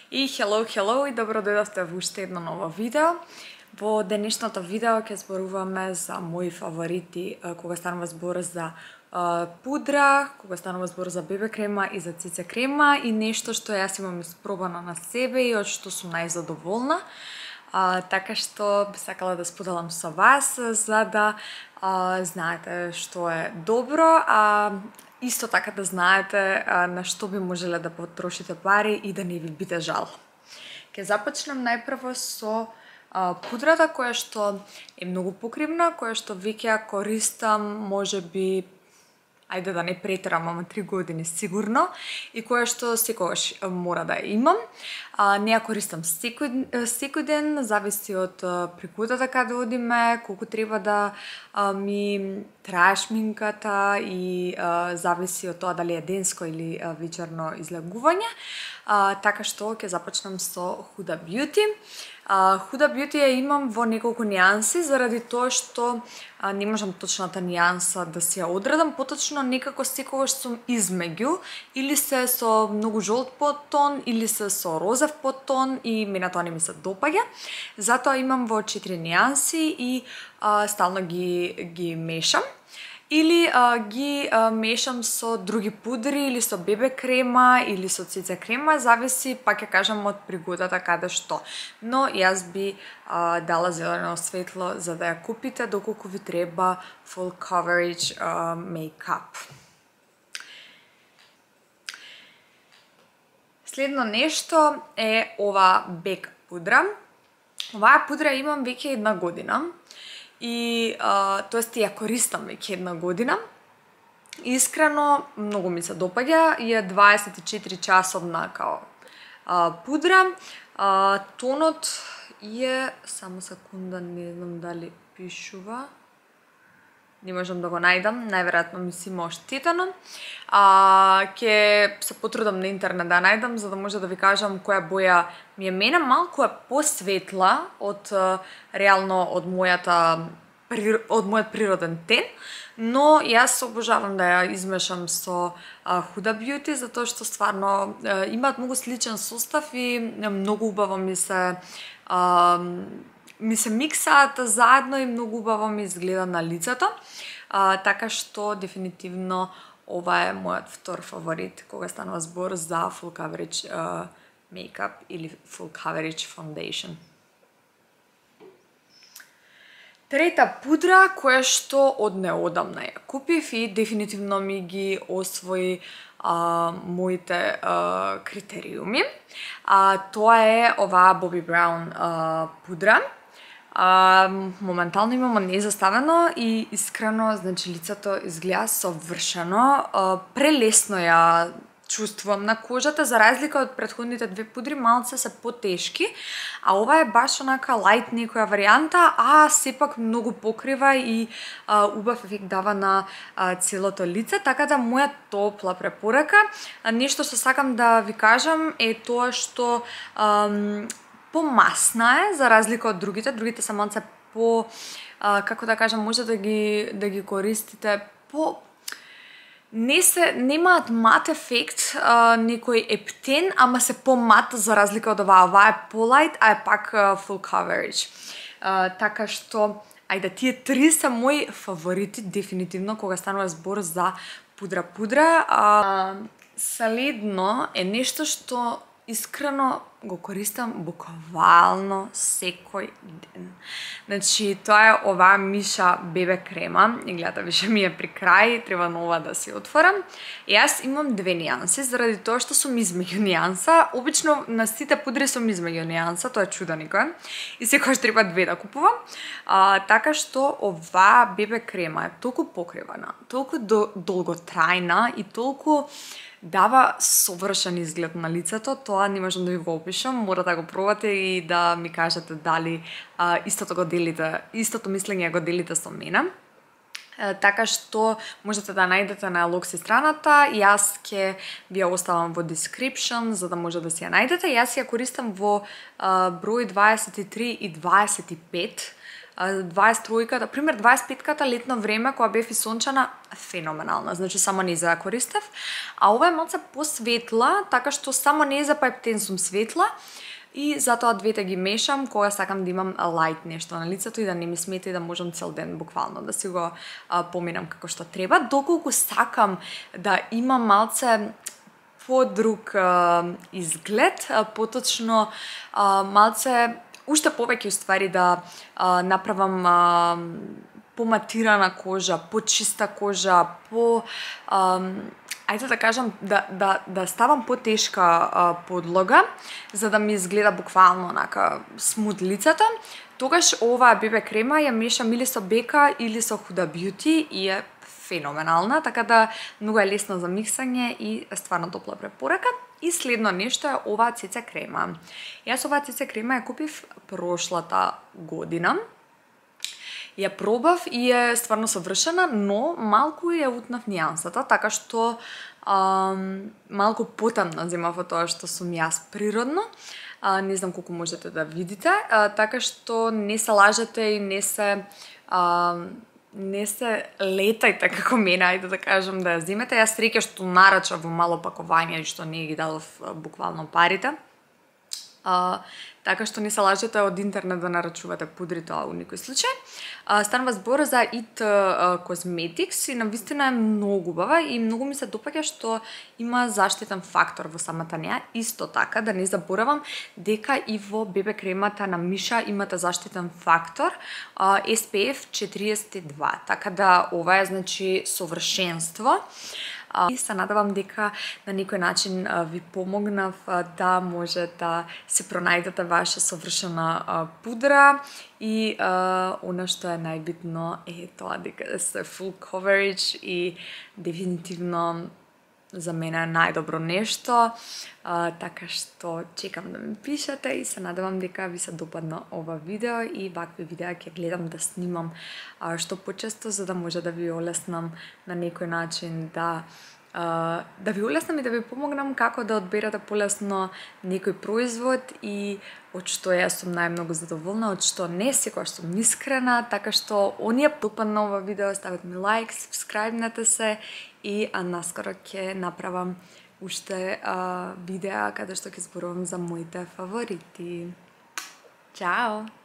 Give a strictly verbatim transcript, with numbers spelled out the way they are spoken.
И hello, hello и добро дојдовте во уште едно ново видео. Во денешното видео ќе зборуваме за мои фаворити кога станува збор за пудра, кога станува збор за бебе крема и за цице крема и нешто што јас имам испробано на себе и од што сум најзадоволна. А, така што би сакала да споделам со вас за да а, знаете што е добро, а исто така да знаете а, на што би можеле да потрошите пари и да не ви биде жал. Ке започнем најпрво со а, пудрата која што е многу покривна, која што веќе ја користам можеби ајде да не претерам, ама три години сигурно, и која што секогаш мора да ја имам. А, не ја користам секој, секој ден, зависи од пригодата каде одиме, колку треба да а, ми трае шминката и а, зависи од тоа дали е денско или а, вечерно излегување. А, така што ќе започнам со Huda Beauty. Uh, Huda Beauty ја имам во неколку нијанси, заради тоа што uh, не можам точната нијанса да си ја одредам, поточно некако секогаш сум измеѓу, или се со многу жолт подтон, или се со розов подтон и мене тоа не ми се допаѓа. Затоа имам во четири нијанси и uh, стално ги, ги мешам. Или а, ги а, мешам со други пудри, или со бебе крема, или со цице крема, зависи, пак ќе кажам, од пригодата каде што. Но јас би а, дала зелено светло за да ја купите доколку ви треба full coverage а, мейкап. Следно нешто е ова бек пудра. Оваа пудра имам веќе една година. И, а, тоест, ја користам веќе една година. Искрено, многу ми се допаѓа. Е дваесет и четири часовна као а, пудра. А, тонот е, само секунда, не знам дали пишува. Не можам да го најдам, најверојатно ми си има оштетено. А, ке се потрудам на интернет да најдам, за да може да ви кажам која боја ми е мене. Малку е посветла од реално од мојата од мојот природен тен, но јас обожавам да ја измешам со а, Huda Beauty, затоа што стварно а, имаат многу сличен состав и многу убаво ми се а, ми се миксаат заедно и многу убаво ми изгледа на лицето. А, така што дефинитивно ова е мојот втор фаворит кога станува збор за full coverage uh, makeup или full coverage foundation. Трета пудра која што од неодамна ја купив и дефинитивно ми ги освои а, моите а, критериуми. А, тоа е оваа Bobbi Brown а, пудра. А, моментално имам незаставено и искрено, значи лицето изгледа совршено. А, прелесно ја чувствувам на кожата, за разлика од претходните две пудри, малце се потешки, а ова е баш онака лајт некоја варијанта, а сепак многу покрива и а, убав ефект дава на а, целото лице, така да моја топла препорака. А, нешто што сакам да ви кажам е тоа што ам, помасна е, за разлика од другите. Другите се малце по, а, како да кажам, може да ги, да ги користите по... Не се, немаат мат ефект, а, некој ептен, ама се по-мат за разлика од оваа. Оваа е по-лайт, а е пак а, full coverage. А, така што, ајде, тие три се мои фаворити, дефинитивно, кога станува збор за пудра-пудра. А, следно е нешто што искрено го користам буквално секој ден. Значи, тоа е оваа Миша бебе крема. И гледате, више ми е при крај, треба нова да си отворам. Јас имам две нијанси, заради тоа што сум измеѓу нијанса. Обично на сите пудри сум измеѓу нијанса, тоа е чудо никој. И секогаш треба две да купувам. А, така што оваа бебе крема е толку покривана, толку долготрајна и толку дава совршен изглед на лицето, тоа не можам да ви го опишам, мора да го пробате и да ми кажете дали а, истото го делите, истото мислење го делите со мене. А, така што можете да најдете на Локси страната, јас ќе ви ја оставам во description за да може да си ја најдете. Јас ја користам во а, број дваесет и три и дваесет и пет. дваесет тројката, пример дваесет петката летно време кога бев и сончана, феноменална, значи само неза ја користев. А ова е малце посветла, така што само неза па ептен сум светла. И затоа двете ги мешам кога сакам да имам лајт нешто на лицето и да не ми смета и да можам цел ден буквално да си го а, поминам како што треба. Доколку сакам да имам малце подруг а, изглед, а, поточно а, малце уште повеќе уствари да а, направам а, поматирана кожа, почиста кожа, по а, ајде да кажам, да, да, да ставам потешка а, подлога, за да ми изгледа буквално онака смут лицето, тогаш оваа бебе крема ја мешам или со Бека или со Huda Beauty и е феноменална, така да многу е лесно за миксање и стварно топла препорака. И следно нешто е оваа ци ци крема. Јас оваа ци ци крема ја купив прошлата година. Ја пробав и е стварно совршена, но малку ја утнав нијансата, така што ам, малку потамна земав од тоа што сум јас природно. А, не знам колку можете да видите, а, така што не се лажете и не се а, не се летајте како мене, ајде да кажам да ја земете. Јас среќа што нарачав во мало пакување и што не ги дадов буквално парите. А, така што не се лажете од интернет да нарачувате пудри, тоа во никој случај. А, станува збор за It Cosmetics и навистина е многу убава и многу ми се допаѓа што има заштитен фактор во самата неа. Исто така, да не заборавам дека и во бебе кремата на Миша имате заштитен фактор а, ес пи еф четириесет и два, така да ова е значи совршенство. И се надевам дека на некој начин ви помогнав да може да се пронајдете ваша совршена пудра и а, она што е најбитно е тоа дека се full coverage и дефинитивно за мене е најдобро нешто, а, така што чекам да ми пишете и се надевам дека ви се допадна ова видео и вакви видеа ќе гледам да снимам а, што почесто за да може да ви олеснам на некој начин да Uh, да ви улеснам и да ви помогнам како да одберете полесно некој производ и од што јас сум најмногу задоволна, од што не секогаш сум искрена, така што оние допадна ова видео, ставете ми лайк, сабскрајбнете се и а, наскоро ќе направам уште uh, видеа каде што ќе зборувам за моите фаворити. Чао!